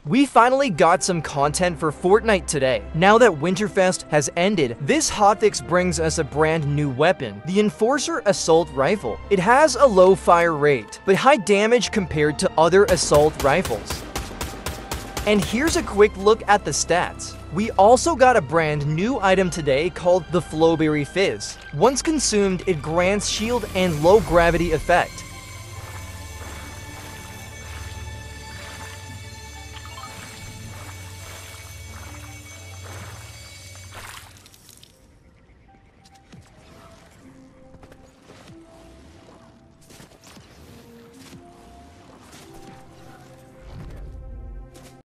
We finally got some content for Fortnite today. Now that Winterfest has ended, this hotfix brings us a brand new weapon, the Enforcer Assault Rifle. It has a low fire rate, but high damage compared to other assault rifles. And here's a quick look at the stats. We also got a brand new item today called the Flowberry Fizz. Once consumed, it grants shield and low gravity effect.